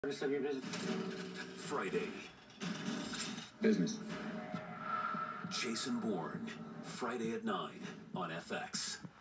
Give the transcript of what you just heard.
Of your business. Friday. Business. Jason Bourne. Friday at 9 on FX.